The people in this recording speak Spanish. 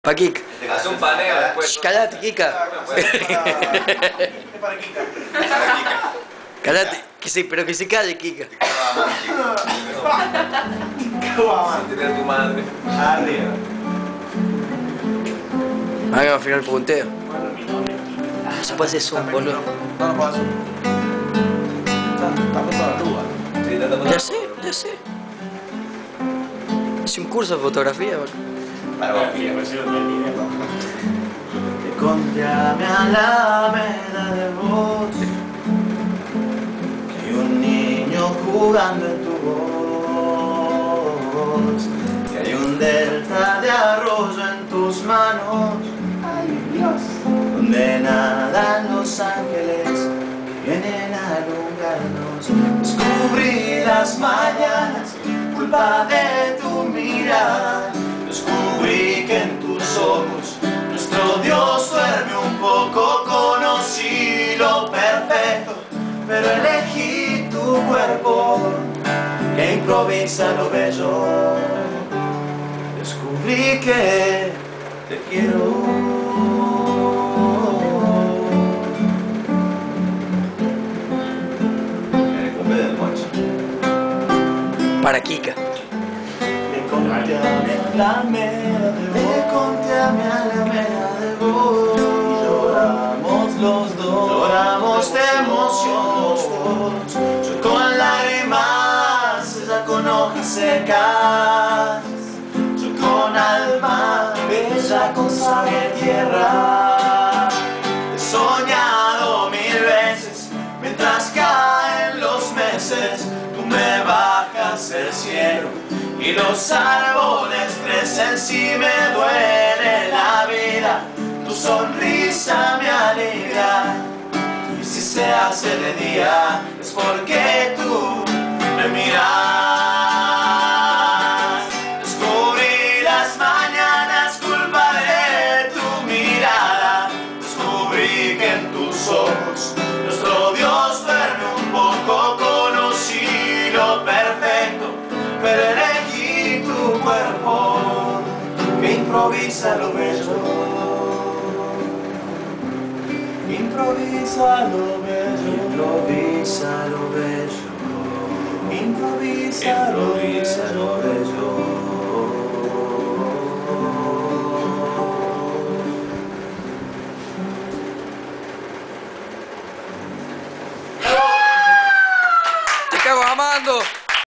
Pa' Kika. Haz un paneo después. Callate, Kika. Es para Kika. Para Kika. Callate, pero que se calle, Kika. Sin tener tu madre. Arriba. Hagan al final el punteo. Eso puede ser Zoom, boludo. No lo puedo hacer. Está puesto la duda. Sí, está tapando. Ya sé. Hice un curso de fotografía, boludo. Para vos. Encontrame a la Alameda de vos, que hay un niño jugando en tu voz, que hay un delta de arroyo en tus manos, ay Dios, donde nadan los ángeles que vienen a alumbrarnos. Descubrí las mañanas, culpa de tu mirada. Descubrí que en tus ojos nuestro Dios duerme un poco. Conocí lo perfecto, pero elegí tu cuerpo que improvisa lo bello. Descubrí que te quiero. El cumple del Moncho. Para Kika. Me conté a mi Alameda de vos y lloramos los dos, lloramos de emoción los dos. Yo con lágrimas, ella con hojas secas, yo con alma, ella con sangre y tierra. He soñado 1000 veces mientras caen los meses, tú me bajas el cielo y los árboles crecen. Si me duele la vida, tu sonrisa me alivia. Y si se hace de día, es porque tú me miras. Descubrí las mañanas, culpa de tu mirada. Descubrí que en tus ojos nuestro Dios duerme un poco. Conocí lo perfecto, pero elegí tu cuerpo que improvisa lo bello. Improvisa lo bello. Improvisa lo bello. Improvisa lo bello.